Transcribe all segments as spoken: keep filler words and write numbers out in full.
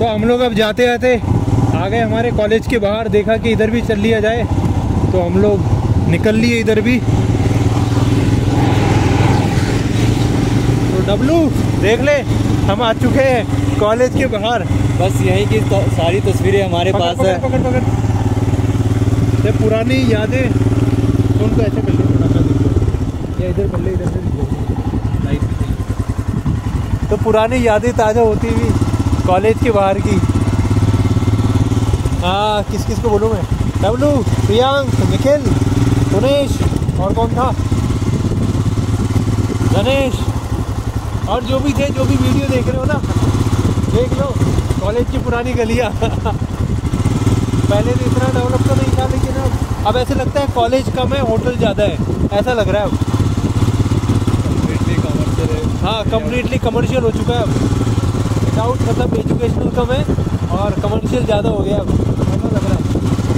तो हम लोग अब जाते जाते आ गए हमारे कॉलेज के बाहर, देखा कि इधर भी चल लिया जाए, तो हम लोग निकल लिए इधर भी। तो डब्लू देख ले, हम आ चुके हैं कॉलेज के बाहर। बस यहीं की तो सारी तस्वीरें हमारे पकड़, पास पकड़, है। पकड़ पकड़ ये पुरानी यादें उनको ऐसे कर ले, या इधर कर ले, इधर से लाइट। तो पुरानी यादें ताज़ा होती हुई कॉलेज के बाहर की। हाँ, किस किस को बोलूँ मैं? डब्लू, प्रियांक, निखिल, उनेश और कौन था, गणेश, और जो भी थे, जो भी वीडियो देख रहे हो ना, देख लो कॉलेज की पुरानी गलियाँ। पहले तो इतना डेवलप तो नहीं था, लेकिन अब अब ऐसे लगता है कॉलेज कम है, होटल ज़्यादा है, ऐसा लग रहा है अब। कम्प्लीटली कमर्शियल है। हाँ, कम्प्लीटली कमर्शियल हो चुका है अब। विदाउट मतलब एजुकेशनल कम है और कमर्शियल ज़्यादा हो गया अब, ऐसा लग रहा है।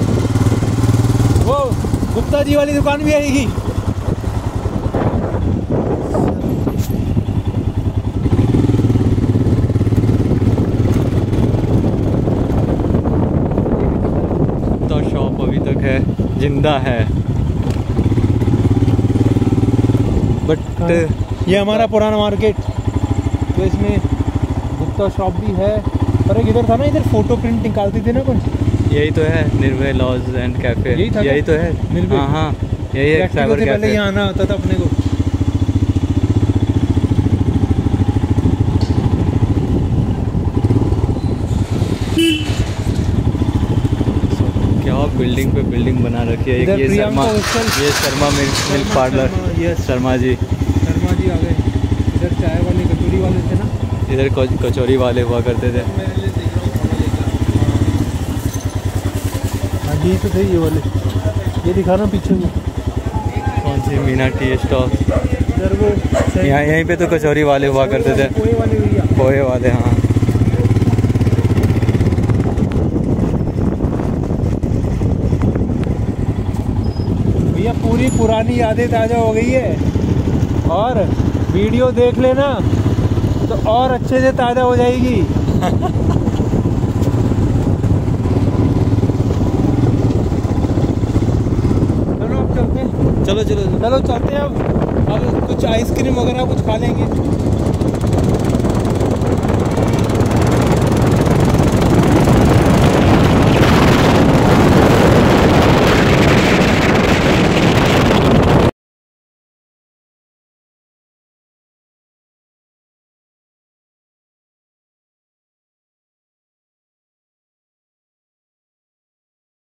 वो गुप्ता जी वाली दुकान भी आएगी। तो शॉप अभी तक है, जिंदा है, बट ये हमारा पुराना मार्केट, तो इसमें गुप्ता शॉप भी है। और एक इधर था ना, इधर फोटो प्रिंट निकालती थी ना कुछ, यही तो है निर्भय लॉज एंड कैफे। यही था, यही तो है निर्भय। हाँ हाँ, यही है साइबर कैफे। पहले यहाँ आना होता था अपने को। क्या बिल्डिंग पे बिल्डिंग बना रखी है। एक ये शर्मा, ये Sharma milk milk parlour. Yes, Sharma ji, Sharma ji आ गए। इधर चाय वाले, कचौरी वाले थे ना, इधर कचौरी वाले हुआ करते थे। हाँ जी, तो थे ये वाले, ये दिखाना पीछे में कौन सी, मीना टी स्टॉल। इधर वो यहाँ यहीं पे तो कचौरी वाले हुआ करते थे, पोहे वाले भैया, पोहे वाले। हाँ, भैया पूरी पुरानी यादें ताज़ा हो गई है, और वीडियो देख लेना तो और अच्छे से ताज़ा हो जाएगी। चलो अब चलते हैं, चलो चलो चलो चलते हैं अब अब कुछ आइसक्रीम वगैरह कुछ खा लेंगे।